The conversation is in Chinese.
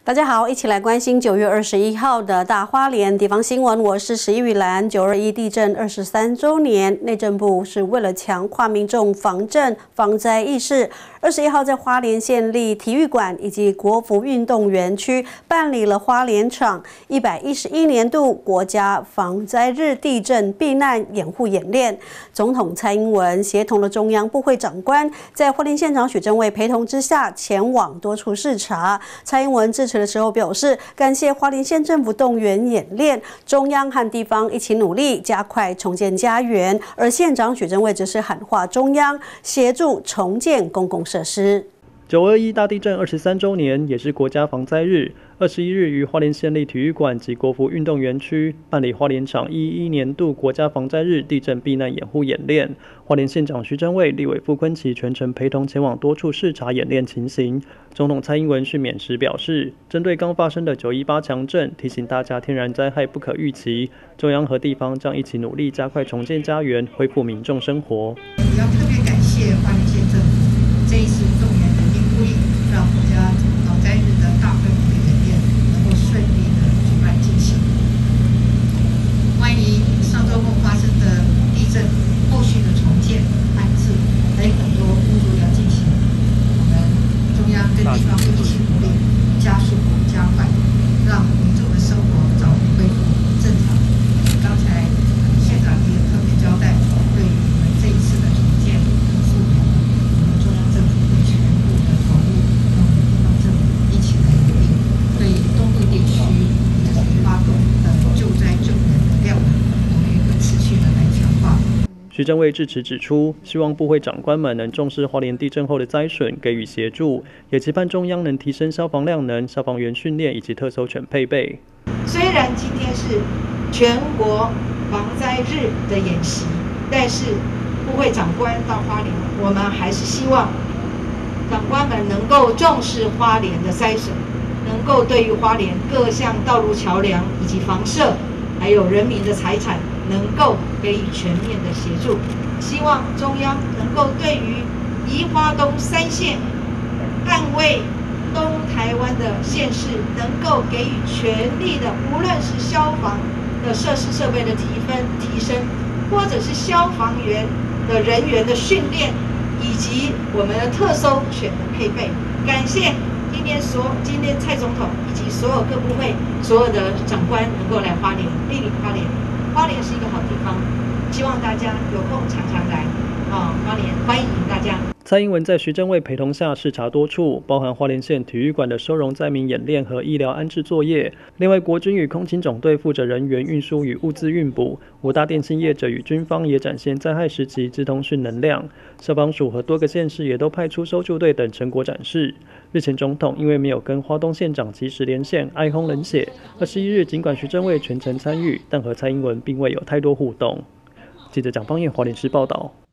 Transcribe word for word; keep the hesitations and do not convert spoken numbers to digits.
大家好，一起来关心九月二十一号的大花莲地方新闻。我是史玉兰。九二一地震二十三周年，内政部是为了强化民众防震防灾意识，二十一号在花莲县立体育馆以及国服运动园区办理了花莲场一百一十一年度国家防灾日地震避难掩护演练。总统蔡英文协同了中央部会长官，在花莲县长许正蔚陪同之下，前往多处视察。蔡英文致辞的时候表示，感谢花莲县政府动员演练，中央和地方一起努力，加快重建家园。而县长许正蔚则是喊话中央协助重建公共设施。 九二一大地震二十三周年，也是国家防灾日。二十一日于花莲县立体育馆及国服运动园区办理花莲场一一年度国家防灾日地震避难掩护演练。花莲县长徐正蔚、立委傅昆萁全程陪同前往多处视察演练情形。总统蔡英文训勉时表示，针对刚发生的九一八强震，提醒大家天然灾害不可预期，中央和地方将一起努力，加快重建家园，恢复民众生活。 要特别感谢花莲县政府这一次动员人力物力，让国家防灾日的大规模的演练能够顺利的举办进行。关于上周末发生的地震后续的重建、安置，还有很多工作要进行，我们中央跟地方会一起努力，加速加快，让民众的生活早日恢复正常。刚才县长也特别交代，对于我们这一次的重建跟复原，我们中央政府会全部的投入，跟我们地方政府一起来努力，对东部地区以及发动的救灾救援的量能，我们也会持续的来强化。 徐正蔚致辞指出，希望部会长官们能重视花莲地震后的灾损，给予协助，也期盼中央能提升消防量能、消防员训练以及特搜犬配备。 虽然今天是全国防灾日的演习，但是部会长官到花莲，我们还是希望长官们能够重视花莲的灾损，能够对于花莲各项道路桥梁以及房舍，还有人民的财产，能够给予全面的协助。希望中央能够对于宜花东三县捍卫东台湾的县市，能够给予全力的，无论是消防的设施设备的提分提升，或者是消防员的人员的训练，以及我们的特搜犬的配备。感谢今天所今天蔡总统以及所有各部会所有的长官能够来花莲莅临花莲。花莲是一个好地方，希望大家有空常常来啊、哦！花莲欢迎大家。 蔡英文在徐正蔚陪同下视察多处，包含花莲县体育馆的收容灾民演练和医疗安置作业。另外，国军与空勤总队负责人员运输与物资运补，五大电信业者与军方也展现灾害时期资通讯能量。消防署和多个县市也都派出搜救队等成果展示。日前总统因为没有跟花东县长及时连线，哀轰冷血。二十一日，尽管徐正蔚全程参与，但和蔡英文并未有太多互动。记者蒋方燕华联市报道。